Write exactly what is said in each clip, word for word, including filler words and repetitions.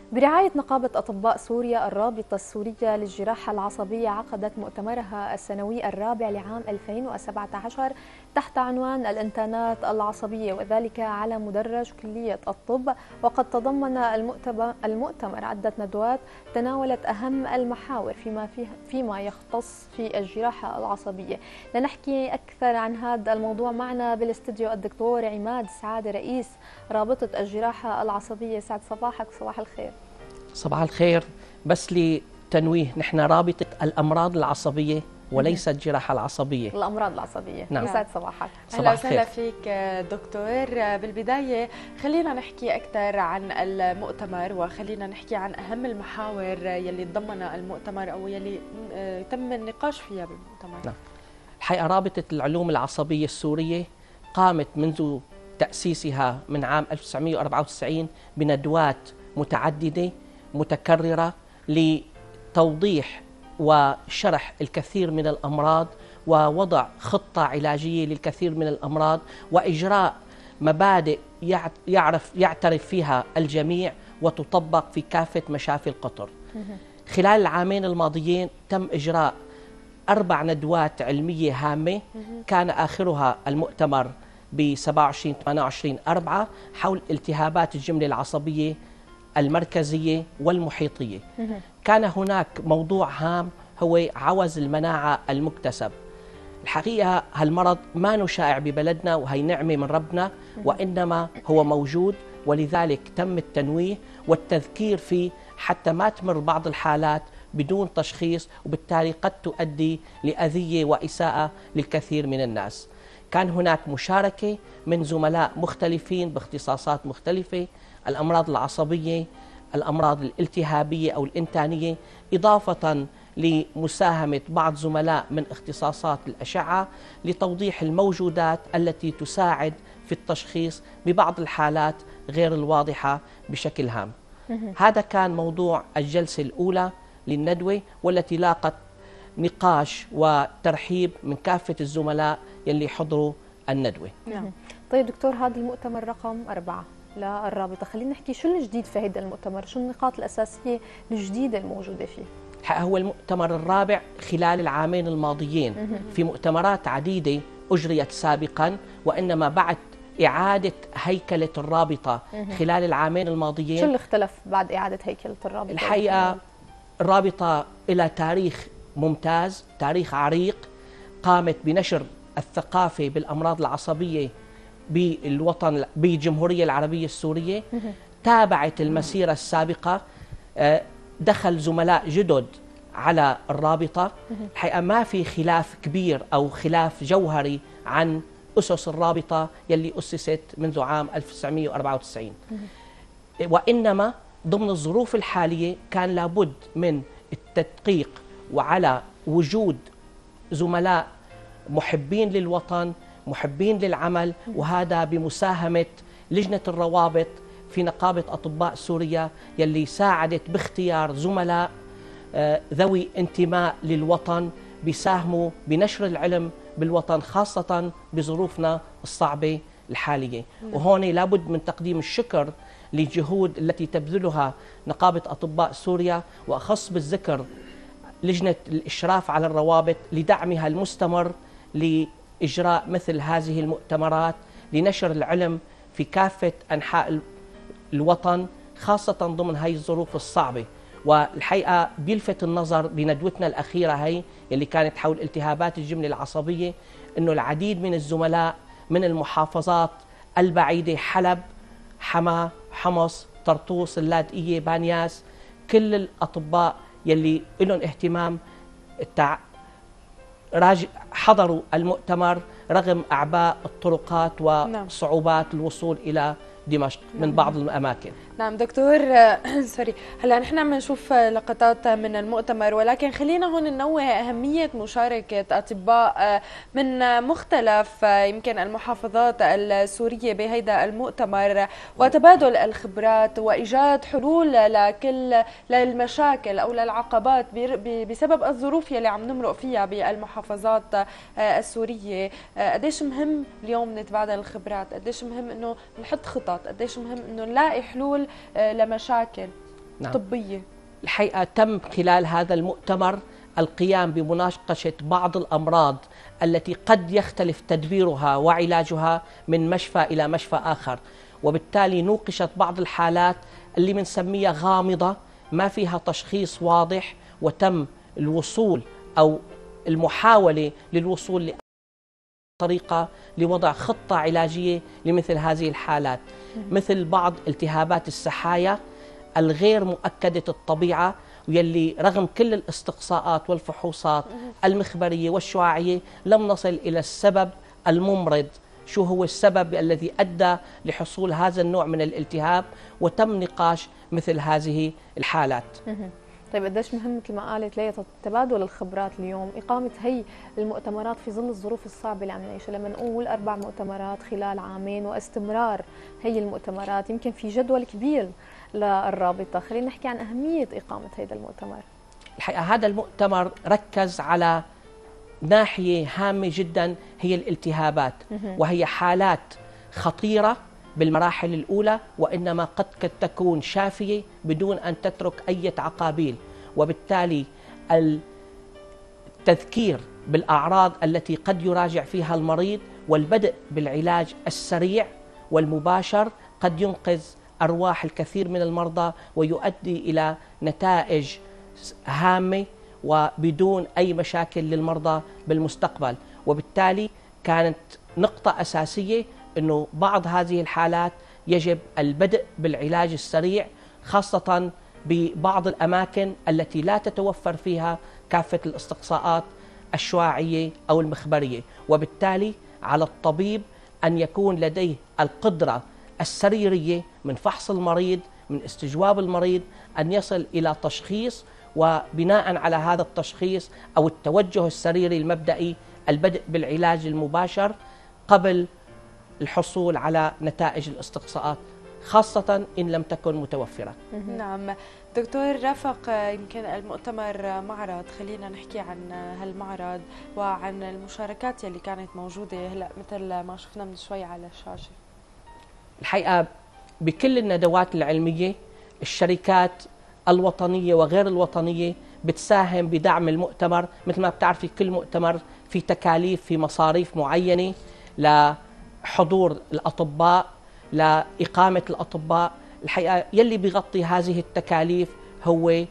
برعاية نقابة أطباء سوريا، الرابطة السورية للجراحة العصبية عقدت مؤتمرها السنوي الرابع لعام ألفين وسبعة عشر تحت عنوان الإنتانات العصبية، وذلك على مدرج كلية الطب. وقد تضمن المؤتمر عدة ندوات تناولت أهم المحاور فيما, فيه فيما يختص في الجراحة العصبية. لنحكي أكثر عن هذا الموضوع معنا بالاستديو الدكتور عماد سعادة، رئيس رابطة الجراحة العصبية. سعد صباحك، صباح الخير. صباح الخير. بس لتنويه، نحن رابطة الأمراض العصبية وليست الجراحة العصبية. الأمراض العصبية. نعم. يسعد صباحك. أهلا وسهلا فيك دكتور. بالبداية خلينا نحكي أكثر عن المؤتمر، وخلينا نحكي عن أهم المحاور يلي تضمن المؤتمر أو يلي تم النقاش فيها بالمؤتمر. نعم. الحقيقة رابطة العلوم العصبية السورية قامت منذ تأسيسها من عام ألف وتسعمئة وأربعة وتسعين بندوات متعددة متكررة لتوضيح وشرح الكثير من الأمراض، ووضع خطة علاجية للكثير من الأمراض، وإجراء مبادئ يعرف يعترف فيها الجميع وتطبق في كافة مشافي القطر. خلال العامين الماضيين تم إجراء أربع ندوات علمية هامة، كان آخرها المؤتمر ب سبعة وعشرين ثمانية وعشرين أربعة حول التهابات الجملة العصبية المركزية والمحيطية. كان هناك موضوع هام هو عوز المناعة المكتسب. الحقيقة هالمرض ما نشائع ببلدنا، وهي نعمة من ربنا، وإنما هو موجود، ولذلك تم التنويه والتذكير فيه حتى ما تمر بعض الحالات بدون تشخيص، وبالتالي قد تؤدي لأذية وإساءة للكثير من الناس. كان هناك مشاركة من زملاء مختلفين باختصاصات مختلفة، الأمراض العصبية، الأمراض الالتهابية أو الإنتانية، إضافة لمساهمة بعض زملاء من اختصاصات الأشعة لتوضيح الموجودات التي تساعد في التشخيص ببعض الحالات غير الواضحة بشكل هام. هذا كان موضوع الجلسة الأولى للندوة، والتي لاقت نقاش وترحيب من كافة الزملاء يلي حضروا الندوة. نعم. طيب دكتور، هذا المؤتمر رقم أربعة للرابطة، خلينا نحكي شو الجديد في هذا المؤتمر، شو النقاط الأساسية الجديدة الموجودة فيه؟ هو المؤتمر الرابع خلال العامين الماضيين. في مؤتمرات عديدة أجريت سابقا، وإنما بعد إعادة هيكلة الرابطة خلال العامين الماضيين. شو اللي اختلف بعد إعادة هيكلة الرابطة؟ الحقيقة الرابطة إلى تاريخ ممتاز، تاريخ عريق، قامت بنشر الثقافة بالأمراض العصبية بالوطن بالجمهورية العربية السورية. تابعت المسيرة السابقة، دخل زملاء جدد على الرابطة. الحقيقة ما في خلاف كبير أو خلاف جوهري عن أسس الرابطة يلي أسست منذ عام ألف وتسعمئة وأربعة وتسعين، وإنما ضمن الظروف الحالية كان لابد من التدقيق وعلى وجود زملاء محبين للوطن، محبين للعمل، وهذا بمساهمة لجنة الروابط في نقابة أطباء سوريا يلي ساعدت باختيار زملاء ذوي انتماء للوطن بيساهموا بنشر العلم بالوطن، خاصة بظروفنا الصعبة الحالية. وهون لابد من تقديم الشكر للجهود التي تبذلها نقابة أطباء سوريا، وأخص بالذكر لجنة الإشراف على الروابط لدعمها المستمر لإجراء مثل هذه المؤتمرات لنشر العلم في كافة أنحاء الوطن، خاصة ضمن هذه الظروف الصعبة. والحقيقة بيلفت النظر بندوتنا الأخيرة هي اللي كانت حول التهابات الجملة العصبية، إنه العديد من الزملاء من المحافظات البعيدة، حلب، حما، حمص، طرطوس، اللاذقية، بانياس، كل الأطباء يلي لهم اهتمام التع... راج... حضروا المؤتمر رغم أعباء الطرقات وصعوبات الوصول إلى دمشق من بعض الأماكن. نعم دكتور، سوري، هلا نحن بنشوف لقطات من المؤتمر، ولكن خلينا هون ننوه أهمية مشاركة أطباء من مختلف يمكن المحافظات السورية بهيدا المؤتمر، وتبادل الخبرات وإيجاد حلول لكل للمشاكل أو للعقبات بسبب الظروف يلي عم نمرق فيها بالمحافظات السورية. قديش مهم اليوم نتبادل الخبرات، قديش مهم إنه نحط خطط، قديش مهم إنه نلاقي حلول لمشاكل. نعم. طبية. الحقيقة تم خلال هذا المؤتمر القيام بمناقشة بعض الأمراض التي قد يختلف تدبيرها وعلاجها من مشفى إلى مشفى آخر، وبالتالي نوقشت بعض الحالات اللي بنسميها غامضة ما فيها تشخيص واضح، وتم الوصول أو المحاولة للوصول لطريقة لوضع خطة علاجية لمثل هذه الحالات، مثل بعض التهابات السحايا الغير مؤكدة الطبيعة، واللي رغم كل الاستقصاءات والفحوصات المخبرية والشعاعية لم نصل إلى السبب الممرض، شو هو السبب الذي أدى لحصول هذا النوع من الالتهاب، وتم نقاش مثل هذه الحالات. طيب قديش مهم مثل ما قالت ليا تبادل الخبرات اليوم، إقامة هي المؤتمرات في ظل الظروف الصعبة اللي عم نعيشها، لما نقول أربع مؤتمرات خلال عامين واستمرار هي المؤتمرات، يمكن في جدول كبير للرابطة. خلينا نحكي عن أهمية إقامة هذا المؤتمر. الحقيقة هذا المؤتمر ركز على ناحية هامة جدا، هي الالتهابات، وهي حالات خطيرة بالمراحل الأولى، وإنما قد تكون شافية بدون أن تترك أي عقابيل، وبالتالي التذكير بالأعراض التي قد يراجع فيها المريض والبدء بالعلاج السريع والمباشر قد ينقذ أرواح الكثير من المرضى ويؤدي إلى نتائج هامة وبدون أي مشاكل للمرضى بالمستقبل. وبالتالي كانت نقطة أساسية أنه بعض هذه الحالات يجب البدء بالعلاج السريع، خاصة ببعض الأماكن التي لا تتوفر فيها كافة الاستقصاءات الشعاعية أو المخبرية، وبالتالي على الطبيب أن يكون لديه القدرة السريرية من فحص المريض، من استجواب المريض، أن يصل إلى تشخيص، وبناء على هذا التشخيص أو التوجه السريري المبدئي البدء بالعلاج المباشر قبل الحصول على نتائج الاستقصاءات، خاصة إن لم تكن متوفرة. نعم دكتور رافق، يمكن المؤتمر معرض، خلينا نحكي عن هالمعرض وعن المشاركات اللي كانت موجودة هلا مثل ما شفنا من شوي على الشاشة. الحقيقة بكل الندوات العلمية الشركات الوطنية وغير الوطنية بتساهم بدعم المؤتمر. مثل ما بتعرفي كل مؤتمر في تكاليف، في مصاريف معينة لحضور الأطباء، لإقامة الأطباء. الحقيقة يلي بيغطي هذه التكاليف هو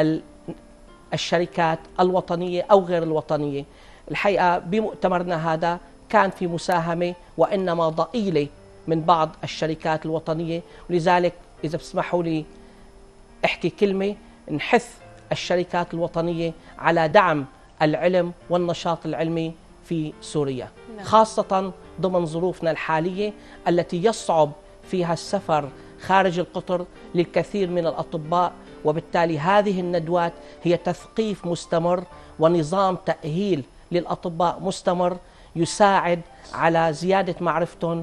الشركات الوطنية أو غير الوطنية. الحقيقة بمؤتمرنا هذا كان في مساهمة وإنما ضئيلة من بعض الشركات الوطنية، ولذلك إذا بسمحوا لي احكي كلمة نحث الشركات الوطنية على دعم العلم والنشاط العلمي في سوريا، خاصة ضمن ظروفنا الحالية التي يصعب فيها السفر خارج القطر للكثير من الأطباء، وبالتالي هذه الندوات هي تثقيف مستمر ونظام تأهيل للأطباء مستمر يساعد على زيادة معرفتهم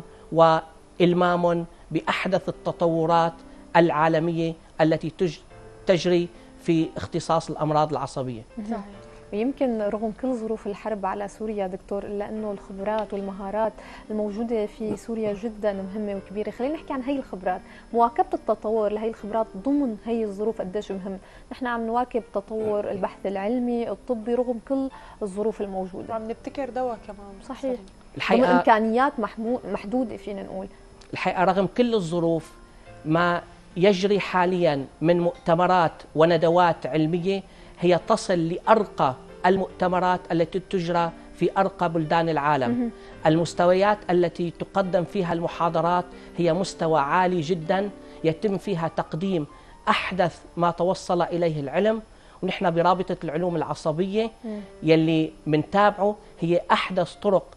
وإلمام بأحدث التطورات العالمية التي تجري في اختصاص الأمراض العصبية. ويمكن رغم كل ظروف الحرب على سوريا دكتور، إلا أنه الخبرات والمهارات الموجودة في سوريا جدا مهمة وكبيرة. خلينا نحكي عن هي الخبرات، مواكبة التطور لهي الخبرات ضمن هي الظروف قديش مهم. نحن عم نواكب تطور البحث العلمي الطبي رغم كل الظروف الموجودة، عم نبتكر دواء كمان. صحيح، الحقيقة ضمن إمكانيات محدودة فينا نقول. الحقيقة رغم كل الظروف ما يجري حاليا من مؤتمرات وندوات علمية هي تصل لأرقى المؤتمرات التي تجرى في أرقى بلدان العالم. المستويات التي تقدم فيها المحاضرات هي مستوى عالي جدا، يتم فيها تقديم أحدث ما توصل إليه العلم. ونحن برابطة العلوم العصبية يلي منتابعه هي أحدث طرق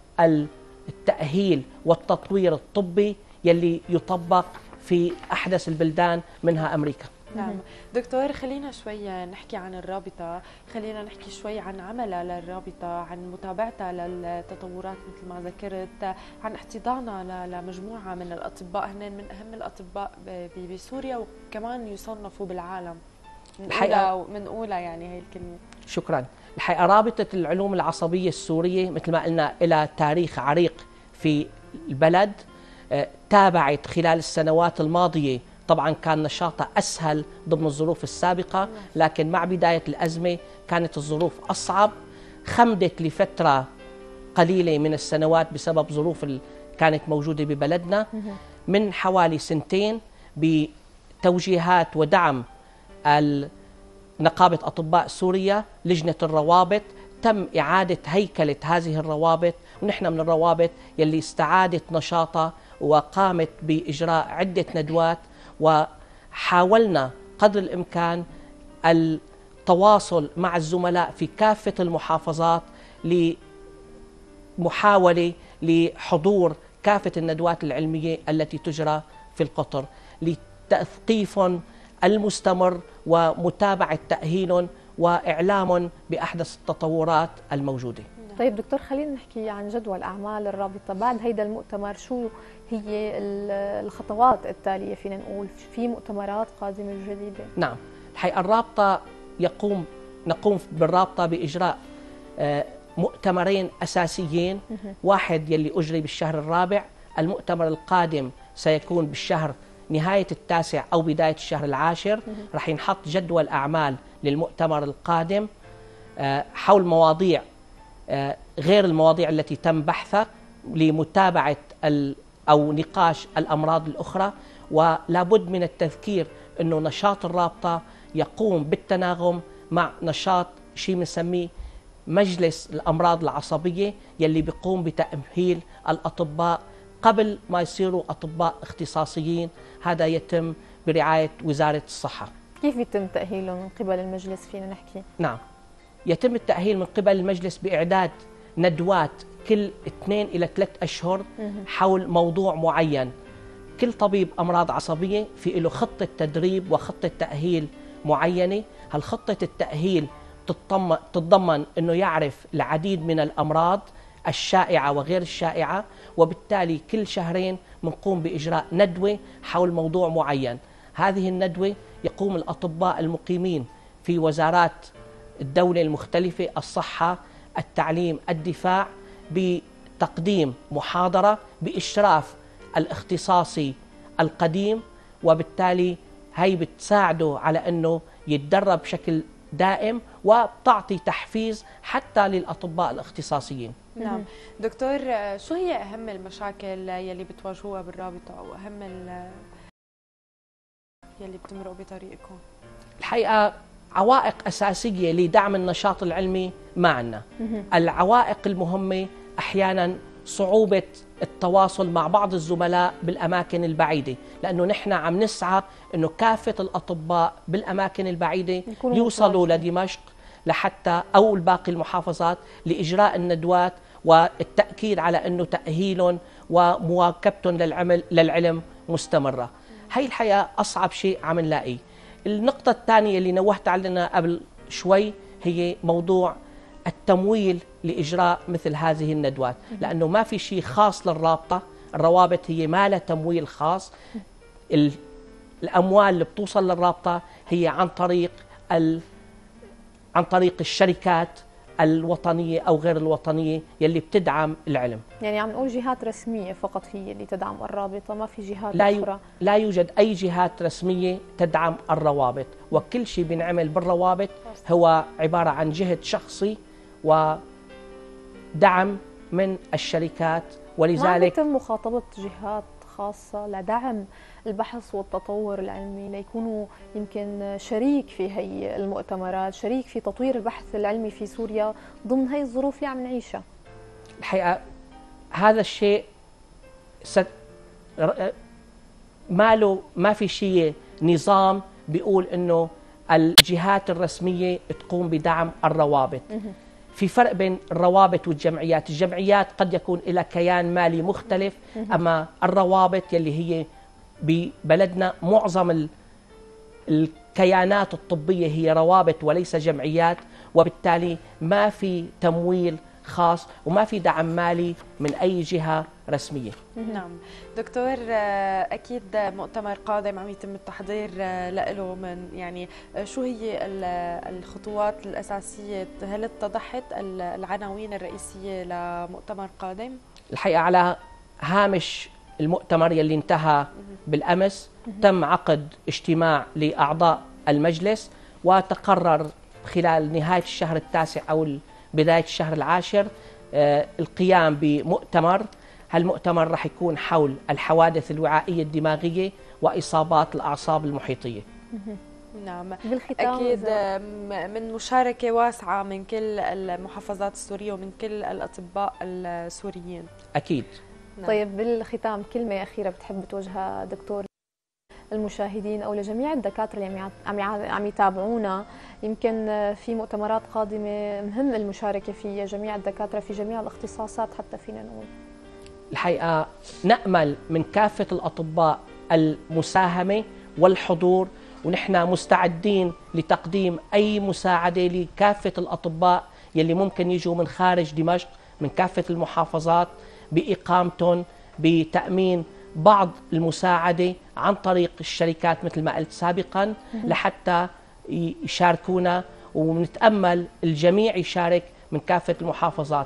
التأهيل والتطوير الطبي يلي يطبق في أحدث البلدان منها أمريكا. نعم دكتور، خلينا شوي نحكي عن الرابطة، خلينا نحكي شوي عن عملها للرابطة، عن متابعتها للتطورات مثل ما ذكرت، عن احتضانها لمجموعة من الأطباء هن من أهم الأطباء بسوريا وكمان يصنفوا بالعالم من أولى من أولى يعني هي الكلمة. شكرا. الحقيقة رابطة العلوم العصبية السورية مثل ما قلنا إلى تاريخ عريق في البلد، تابعت خلال السنوات الماضية طبعا كان نشاطها أسهل ضمن الظروف السابقة، لكن مع بداية الأزمة كانت الظروف أصعب، خمدت لفترة قليلة من السنوات بسبب ظروف كانت موجودة ببلدنا. من حوالي سنتين بتوجيهات ودعم نقابة أطباء سوريا لجنة الروابط تم إعادة هيكلة هذه الروابط، ونحن من الروابط يلي استعادت نشاطها وقامت بإجراء عدة ندوات، وحاولنا قدر الإمكان التواصل مع الزملاء في كافة المحافظات لمحاولة لحضور كافة الندوات العلمية التي تجرى في القطر لتثقيفهم المستمر ومتابعة تأهيلهم وإعلامهم بأحدث التطورات الموجودة. طيب دكتور، خلينا نحكي عن جدول أعمال الرابطة بعد هيدا المؤتمر. شو هي الخطوات التالية؟ فينا نقول في مؤتمرات قادمة جديدة؟ نعم، الحقيقة الرابطة يقوم نقوم بالرابطة بإجراء مؤتمرين أساسيين، واحد يلي أجري بالشهر الرابع، المؤتمر القادم سيكون بالشهر نهاية التاسع أو بداية الشهر العاشر. رح ينحط جدول أعمال للمؤتمر القادم حول مواضيع غير المواضيع التي تم بحثها لمتابعة أو نقاش الأمراض الأخرى. ولا بد من التذكير أنه نشاط الرابطة يقوم بالتناغم مع نشاط شيء بنسميه مجلس الأمراض العصبية يلي بيقوم بتأهيل الأطباء قبل ما يصيروا أطباء اختصاصيين. هذا يتم برعاية وزارة الصحة. كيف يتم تأهيله من قبل المجلس فينا نحكي؟ نعم، يتم التأهيل من قبل المجلس بإعداد ندوات كل اثنين إلى ثلاث أشهر حول موضوع معين. كل طبيب أمراض عصبية في له خطة تدريب وخطة تأهيل معينة. هالخطة التأهيل تتضمن أنه يعرف العديد من الأمراض الشائعة وغير الشائعة، وبالتالي كل شهرين بنقوم بإجراء ندوة حول موضوع معين. هذه الندوة يقوم الأطباء المقيمين في وزارات الدولة المختلفة، الصحة، التعليم، الدفاع، بتقديم محاضرة بإشراف الاختصاصي القديم، وبالتالي هي بتساعده على أنه يتدرب بشكل دائم وبتعطي تحفيز حتى للأطباء الاختصاصيين. نعم دكتور، شو هي أهم المشاكل يلي بتواجهوها بالرابطة أو أهم يلي بتمرقوا بطريقكم؟ الحقيقة عوائق أساسية لدعم النشاط العلمي ما عندنا. العوائق المهمة أحيانا صعوبة التواصل مع بعض الزملاء بالأماكن البعيدة، لأنه نحن عم نسعى أنه كافة الأطباء بالأماكن البعيدة يوصلوا لدمشق لحتى أو باقي المحافظات لإجراء الندوات والتأكيد على أنه تأهيلهم ومواكبتهم للعمل للعلم مستمرة. هي الحقيقة أصعب شيء عم نلاقيه. النقطة الثانية اللي نوهت علينا قبل شوي هي موضوع التمويل لإجراء مثل هذه الندوات، لأنه ما في شيء خاص للرابطة. الروابط هي ما لها تمويل خاص. الأموال اللي بتوصل للرابطة هي عن طريق ال... عن طريق الشركات الوطنية أو غير الوطنية يلي بتدعم العلم. يعني عم نقول جهات رسمية فقط هي اللي تدعم الرابطة، ما في جهات لا أخرى؟ يو... لا يوجد أي جهات رسمية تدعم الروابط، وكل شيء بينعمل بالروابط هو عبارة عن جهد شخصي ودعم من الشركات. ولذلك ما يتم مخاطبة جهات خاصة لدعم البحث والتطور العلمي، ليكونوا يمكن شريك في هي المؤتمرات، شريك في تطوير البحث العلمي في سوريا ضمن هي الظروف اللي عم نعيشها؟ الحقيقة هذا الشيء ست... ما له ما في شيء نظام بيقول انه الجهات الرسمية تقوم بدعم الروابط. في فرق بين الروابط والجمعيات. الجمعيات قد يكون لها كيان مالي مختلف، أما الروابط يلي هي ببلدنا معظم الكيانات الطبية هي روابط وليس جمعيات، وبالتالي ما في تمويل خاص وما في دعم مالي من أي جهة رسمية. نعم دكتور، أكيد مؤتمر قادم عم يتم التحضير له، من يعني شو هي الخطوات الأساسية؟ هل اتضحت العناوين الرئيسية لمؤتمر قادم؟ الحقيقة على هامش المؤتمر يلي انتهى بالأمس تم عقد اجتماع لأعضاء المجلس، وتقرر خلال نهاية الشهر التاسع أو بداية الشهر العاشر القيام بمؤتمر. هالمؤتمر راح يكون حول الحوادث الوعائية الدماغية وإصابات الأعصاب المحيطية. نعم، بالختام أكيد من مشاركة واسعة من كل المحافظات السورية ومن كل الأطباء السوريين. أكيد. نعم. طيب بالختام كلمة أخيرة بتحب توجهها دكتور المشاهدين أو لجميع الدكاترة اللي عم عم يتابعونا؟ يمكن في مؤتمرات قادمة مهم المشاركة في جميع الدكاترة في جميع الاختصاصات حتى فينا نقول. الحقيقة نأمل من كافة الأطباء المساهمة والحضور، ونحن مستعدين لتقديم أي مساعدة لكافة الأطباء يلي ممكن يجوا من خارج دمشق من كافة المحافظات بإقامتهم، بتأمين بعض المساعدة عن طريق الشركات مثل ما قلت سابقا لحتى يشاركونا، ونتأمل الجميع يشارك من كافة المحافظات.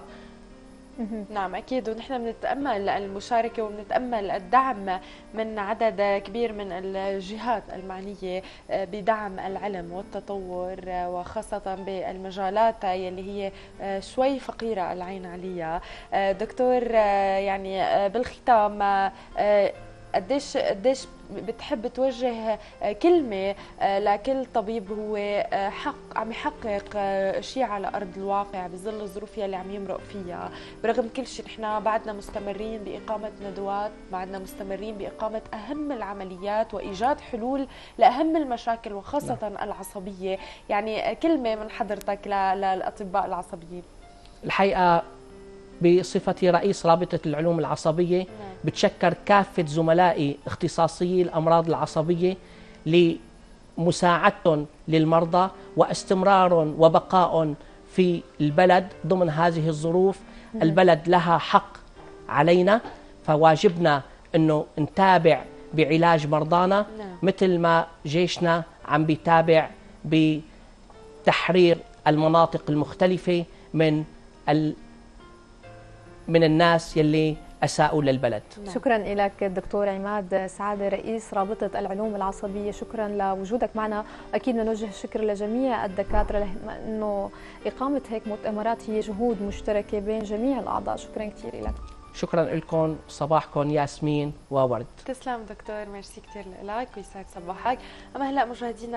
نعم أكيد، ونحن بنتأمل المشاركة وبنتأمل الدعم من عدد كبير من الجهات المعنية بدعم العلم والتطور، وخاصة بالمجالات يلي هي شوي فقيرة العين عليها. دكتور، يعني بالختام قديش قديش بتحب توجه كلمة لكل طبيب هو حق عم يحقق شيء على أرض الواقع بظل الظروف اللي عم يمرق فيها؟ برغم كل شيء نحن بعدنا مستمرين بإقامة ندوات، بعدنا مستمرين بإقامة أهم العمليات وإيجاد حلول لأهم المشاكل وخاصة العصبية. يعني كلمة من حضرتك للأطباء العصبيين. الحقيقة بصفتي رئيس رابطة العلوم العصبية بتشكر كافة زملائي اختصاصيي الأمراض العصبية لمساعدتهم للمرضى واستمرارهم وبقائهم في البلد ضمن هذه الظروف. البلد لها حق علينا، فواجبنا أنه نتابع بعلاج مرضانا مثل ما جيشنا عم بيتابع بتحرير المناطق المختلفة من ال من الناس يلي أساءوا للبلد. شكرا لك دكتور عماد سعادة رئيس رابطة العلوم العصبية، شكرا لوجودك معنا. أكيد نوجه الشكر لجميع الدكاترة لأنه إقامة هيك مؤتمرات هي جهود مشتركة بين جميع الأعضاء. شكرا كثير لك. شكرا لكم، صباحكم ياسمين وورد. تسلم دكتور، ميرسي كثير لك ويسعد صباحك. أما هلا مشاهدينا